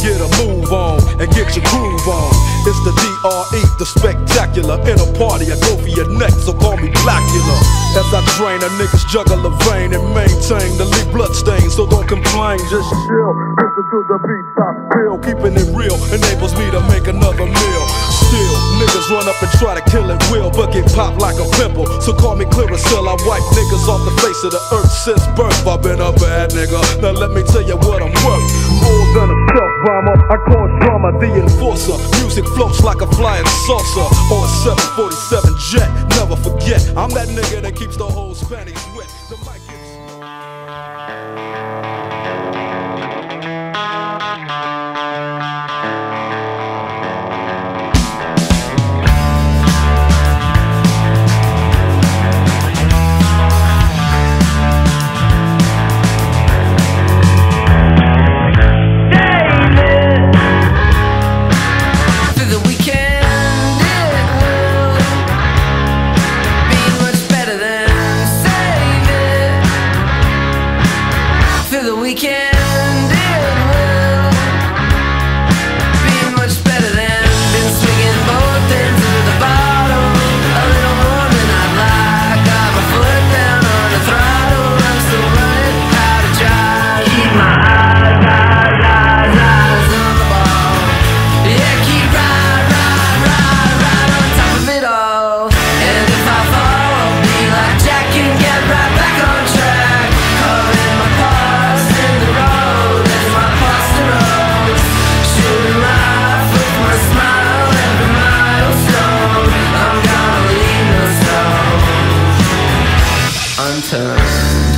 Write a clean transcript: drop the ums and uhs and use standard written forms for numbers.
get a move on and get your groove on. It's the DRE, the spectacular. In a party, I go for your neck, so call me Blackula. As I drain, a niggas juggle a vein and maintain the leak blood stain, so don't complain, just chill. Listen to the beats I feel, keeping it real enables me to make another meal. Still, niggas run up and try to kill it will, but get popped like a pimple. So call me Clearasil, I wipe niggas off the face of the earth since birth. I've been a bad nigga, now let me tell you what I'm worth. More than a self-rhymer, I cause drama, the enforcer. Music floats like a flying saucer or a 747 jet. Never forget, I'm that nigga that keeps the whole Spanish wet. The mic gets... The weekend, it will be much better than been swinging both ends of the bottle. A little more than I'd like. Got my foot down on the throttle. I'm still running out of drive. Keep my eyes on the ball. Yeah, keep right on top of it all. And if I fall, I'll be like Jack and get right back on track. Covering my paws in the road as my pasta rolls. Shooting life with my smile every milestone. I'm gonna leave no stone unturned.